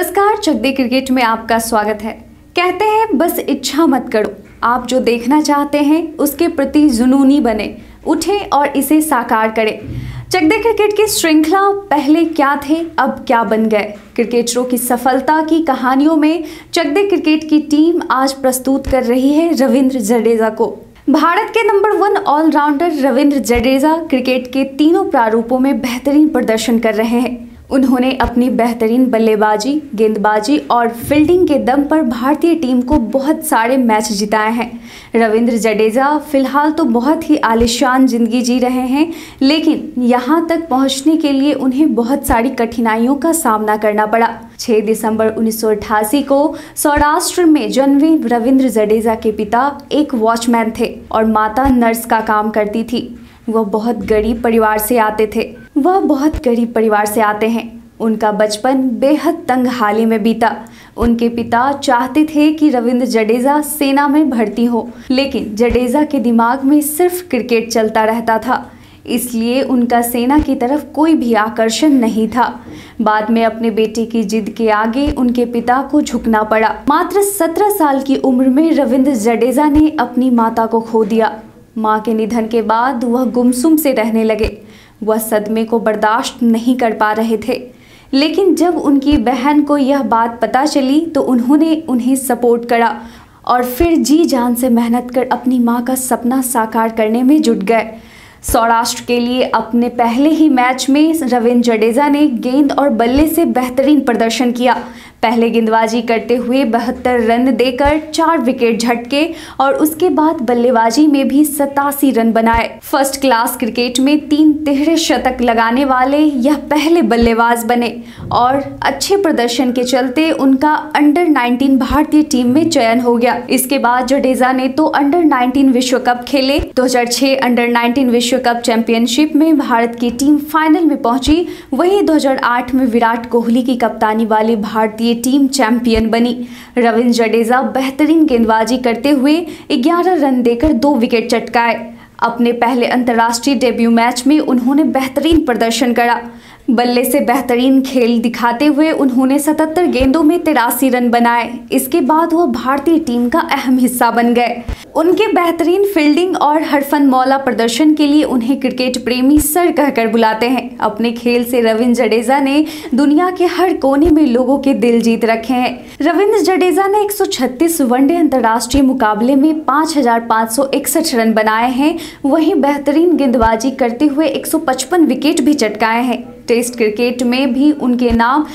नमस्कार, चक दे क्रिकेट में आपका स्वागत है। कहते हैं बस इच्छा मत करो, आप जो देखना चाहते हैं उसके प्रति जुनूनी बने, उठें और इसे साकार करें। चक दे क्रिकेट की श्रृंखला पहले क्या थे अब क्या बन गए, क्रिकेटरों की सफलता की कहानियों में चक दे क्रिकेट की टीम आज प्रस्तुत कर रही है रविंद्र जडेजा को। भारत के number 1 allrounder Ravindra Jadeja cricket के तीनों प्रारूपों में बेहतरीन प्रदर्शन कर रहे हैं। उन्होंने अपनी बेहतरीन बल्लेबाजी, गेंदबाजी और फील्डिंग के दम पर भारतीय टीम को बहुत सारे मैच जिताए हैं। रविंद्र जडेजा फिलहाल तो बहुत ही आलीशान जिंदगी जी रहे हैं, लेकिन यहाँ तक पहुँचने के लिए उन्हें बहुत सारी कठिनाइयों का सामना करना पड़ा। 6 दिसंबर 1988 को सौराष्ट्र में जन्मे रविंद्र जडेजा के पिता एक वॉचमैन थे और माता नर्स का काम करती थी। वह बहुत गरीब परिवार से आते हैं। उनका बचपन बेहद तंगहाली में बीता। उनके पिता चाहते थे कि रविंद्र जडेजा सेना में भर्ती हो, लेकिन जडेजा के दिमाग में सिर्फ क्रिकेट चलता रहता था, इसलिए उनका सेना की तरफ कोई भी आकर्षण नहीं था। बाद में अपने बेटे की जिद के आगे उनके पिता को झुकना पड़ा। मात्र 17 साल की उम्र में रविंद्र जडेजा ने अपनी माता को खो दिया। मां के निधन के बाद वह गुमसुम से रहने लगे। वह सदमे को बर्दाश्त नहीं कर पा रहे थे, लेकिन जब उनकी बहन को यह बात पता चली तो उन्होंने उन्हें सपोर्ट करा और फिर जी जान से मेहनत कर अपनी मां का सपना साकार करने में जुट गए। सौराष्ट्र के लिए अपने पहले ही मैच में रविंद्र जडेजा ने गेंद और बल्ले से बेहतरीन प्रदर्शन किया। पहले गेंदबाजी करते हुए 72 रन देकर 4 विकेट झटके और उसके बाद बल्लेबाजी में भी 87 रन बनाए। फर्स्ट क्लास क्रिकेट में 3 तिहरे शतक लगाने वाले यह पहले बल्लेबाज बने और अच्छे प्रदर्शन के चलते उनका अंडर 19 भारतीय टीम में चयन हो गया। इसके बाद जडेजा ने तो अंडर 19 विश्व कप खेले। 2006 अंडर 19 विश्व कप चैंपियनशिप में भारत की टीम फाइनल में पहुंची। वहीं 2008 में विराट कोहली की कप्तानी वाली भारतीय टीम चैंपियन बनी। रविंद्र जडेजा बेहतरीन गेंदबाजी करते हुए 11 रन देकर 2 विकेट चटकाए। अपने पहले अंतर्राष्ट्रीय डेब्यू मैच में उन्होंने बेहतरीन प्रदर्शन करा। बल्ले से बेहतरीन खेल दिखाते हुए उन्होंने 77 गेंदों में 83 रन बनाए। इसके बाद वह भारतीय टीम का अहम हिस्सा बन गए। उनके बेहतरीन फील्डिंग और हरफनमौला प्रदर्शन के लिए उन्हें क्रिकेट प्रेमी सर कहकर बुलाते हैं। अपने खेल से रविंद्र जडेजा ने दुनिया के हर कोने में लोगों के दिल जीत रखे हैं। रविंद्र जडेजा ने 136 वनडे अंतर्राष्ट्रीय मुकाबले में 5561 रन बनाए हैं। वहीं बेहतरीन गेंदबाजी करते हुए 155 विकेट भी चटकाए हैं। टेस्ट क्रिकेट में भी उनके नाम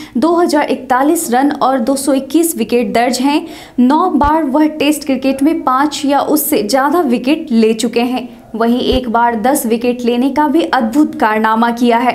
2041 रन और 221 विकेट दर्ज हैं। 9 बार वह टेस्ट क्रिकेट में 5 या उससे ज़्यादा विकेट ले चुके हैं। वहीं एक बार 10 विकेट लेने का भी अद्भुत कारनामा किया है।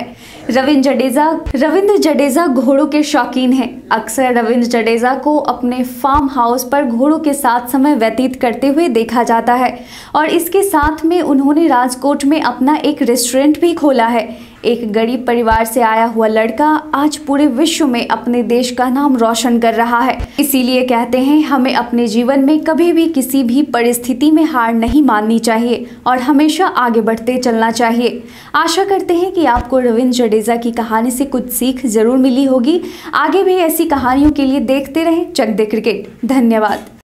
रविंद्र जडेजा घोड़ों के शौकीन हैं। अक्सर रविंद्र जडेजा को अपने फार्म हाउस पर घोड़ों के साथ समय व्यतीत करते हुए देखा जाता है और इसके साथ में उन्होंने राजकोट में अपना एक रेस्टोरेंट भी खोला है। एक गरीब परिवार से आया हुआ लड़का आज पूरे विश्व में अपने देश का नाम रोशन कर रहा है। इसीलिए कहते हैं हमें अपने जीवन में कभी भी किसी भी परिस्थिति में हार नहीं माननी चाहिए और हमेशा आगे बढ़ते चलना चाहिए। आशा करते हैं कि आपको रविंद्र जडेजा की कहानी से कुछ सीख जरूर मिली होगी। आगे भी ऐसी कहानियों के लिए देखते रहें चक दे क्रिकेट। धन्यवाद।